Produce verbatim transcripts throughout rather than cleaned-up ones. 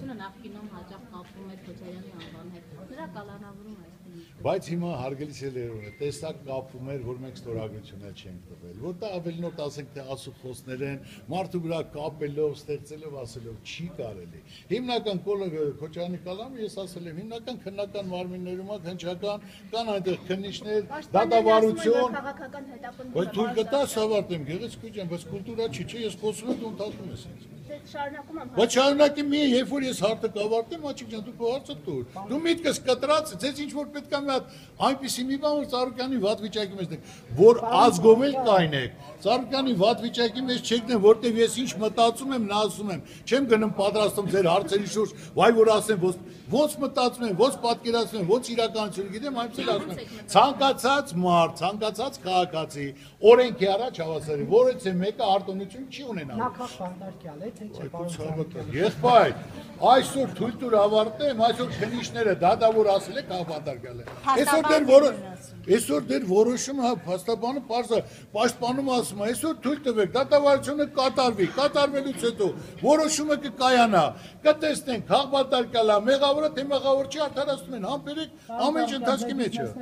Հանրապետությունը նախկինում հաճախ կապվում էր Քոչարյանի անվան հետ։ Նրա կալանավորում այս Բայց հիմա հարգելի սելերուն է, տեսակ կապվում էր, որ մենք ստորագրություններ չենք տվել, որտեղ ավելի նոր ասենք թե ասուխոսներ են, մարդու վրա կապելով, ստեղծելով, ասելով չի կարելի։ Հիմնական Քոչարյանի կալամը ես ասել եմ, հիմնական քննական մարմիններում է քննչական, կան այնտեղ քննիչներ, դատավարություն, բայց թույլ կտաս ավարտեմ, գեղեցիկ ջան, բայց կուլտուրա չի, չէ, ես խոսում եմ, դու ընդհատում ես ինձ։ Բայց շարունակի մի, երբ որ ես հարթը կավարտեմ, աղջիկ ջան, դու քո հարցը տուր։ Դու միտքս կտրած, ձեզ ինչ որ պետք է մի հատ այնպիսի մի բան, որ Ծառուկյանի վատ վիճակի մեջ դեք, որ ազգով էլ կայնեք։ Ծառուկյանի վատ վիճակի մեջ չեք դեն, որտեվ ես ինչ մտածում եմ, նա ասում եմ, չեմ գնում պատրաստում ձեր հարցերի շուրջ, վայ որ ասեմ, ոնց մտածում եմ, ոնց պատկերացնում եմ, ոնց իրականություն գիտեմ, այնպես էլ ասում եմ։ Ցանկացած մարդ, ցանկացած քաղաքացի, օրենքի առաջ հավասար է, որից է մեկը արտոնություն չի ունենալու։ Նախախանդարկյալ է, թե չէ։ Եղբայր, այսօր թույլ տուր ավարտեմ, այսօր քննիչները դատավոր ասել է քաղաքանդարկյալ է։ Այսօր դեր որը այսօր դեր որոշումը հա փաստաբանը պարզ է, պաշտպանում ասում է, այսօր թույլ տվեք, դատավարությունը կատարվի, կատարվելուց հետո որոշումը կկայանա, կտեսնենք, քաղաքանդարկյալ է, մեղավորը թե մեղավոր չի, արդարացնում են, համբերեք ամեն ինչ ընթացքի մեջ է։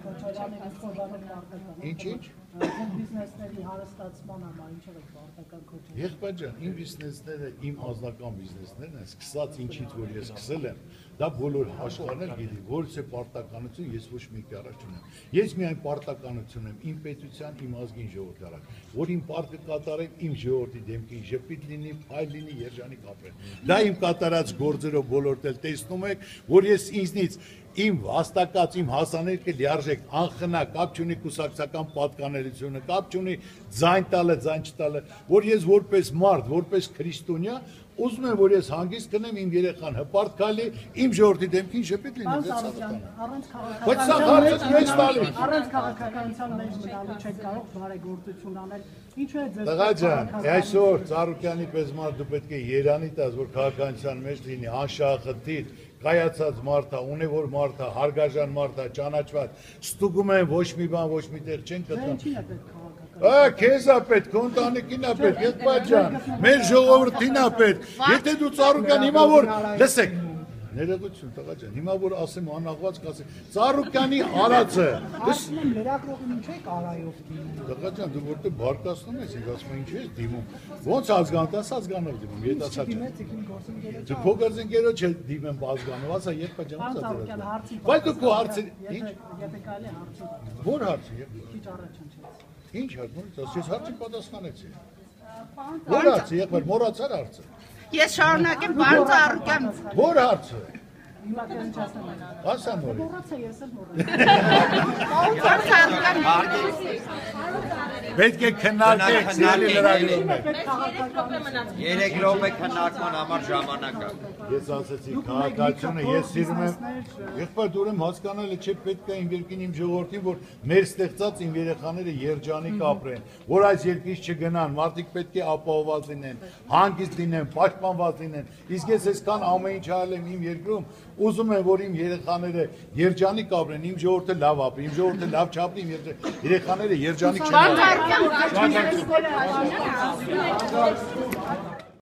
Ինչ-ինչ։ Բիզնեսների հարստացման համար ինչով է պարտական Քոչարյանը։ Եղբայր ջան, իմ բիզնեսները, իմ անձնական բիզնեսներն են, սկսած ինչից որ ես սկսել եմ, դա բոլոր աշխարհն էլ գիտի, որից է պարտականություն, ես ոչ մի կառակ չունեմ։ Ես միայն պարտականություն եմ իմ պետության, իմ ազգին ժողովրդի առաջ, որ իմ պարտքը կատարեմ իմ ժողովրդի դեմքին, ժպիտ լինի, փայլ լինի, երջանիկ ապրեմ։ Դա իմ կատարած գործերով բոլորդ էլ տեսնում եք, որ ես ինձնից իմ հաստակած, իմ հասանելիքը լիարժեք, անխնա, կապ չունի կուսակցական պատկանելությունը, կապ չունի ձայն տալը, ձայն չտալը, որ ես որպես մարդ, որպես քրիստոնյա, ուզում եմ, որ ես հանգիստ կնեմ իմ երեխան հպարտ քայլի, իմ ժողովրդի դեմքին ժպիտ լինի, դա ցավական է։ Բայց սա հարցը մեծ տալի։ Առանց քաղաքականության մեջ մտալու չեք կարող բարեգործություն անել։ Ինչու է ձեզ։ Տղա ջան, այսօր Ծառուկյանի պես մարդ դու պետք է Երանի տաս, որ քաղաքականության մեջ լինի անշահախտիր, կայացած մարդ է, ունևոր մարդ է, հարգաժան մարդ է, ճանաչված, ստուգում են ոչ մի բան, ոչ մի տեղ չեն գտնում։ Ա, քեզ է պետք, քո ընտանիքին է պետք, եղբայր ջան, մեր ժողովրդին է պետք։ Եթե դու Ծառուկյան հիմա որ լսեք, ներողություն տղա ջան, հիմա որ ասեմ անաղված կասեմ, Ծառուկյանի արածը։ Ասում եմ լրագրողին ինչ եք արայով դիմում։ Տղա ջան, դու որտե բարկացնում ես, ինձ ասում ինչ ես դիմում։ Ոնց ազգանոց, դաս ազգանով դիմում, յետացած ջան։ Դու փոքրձենքերով չէ դիմեմ ազգանով, ասա եղբայր ջան, ոնց է։ Բայց դու քո հարցը, ինչ։ Եթե կարելի է հարցը։ Որ հարցը եղբայր։ Քիչ առաջ հնչեց։ Ինչ հարց, ոնց ես հարցին պատասխանեցի։ Որ հարցը եղբայր, մոռացար հարցը։ Ես շարունակեմ պարոն Ծառուկյան։ Որ հարցը։ Հիմա կհնչացնեմ։ Ասա մորի։ Մոռացա ես էլ մոռացա։ Պարոն Ծառուկյան։ Պետք է քննարկեք սիրելի լրագրողներ։ Երեք րոպե քննարկման համար ժամանակ կա։ Ես ասացի քաղաքացիությունը, ես սիրում եմ, եղբայր դու ուրեմն հասկանալը չէ պետք է իմ երկին իմ ժողովրդին, որ մեր ստեղծած իմ երեխաները երջանիկ ապրեն, որ այս երկրից չգնան, մարդիկ պետք է ապահովված լինեն, հանգիստ լինեն, պաշտպանված լինեն, իսկ ես այսքան ամեն ինչ արել եմ իմ երկրում, ուզում եմ, որ իմ երեխաները երջանիկ ապրեն, իմ ժողովուրդը լավ ապրի, իմ ժողովուրդը լավ չապրի, իմ երեխաները երջանիկ չեն ապրի։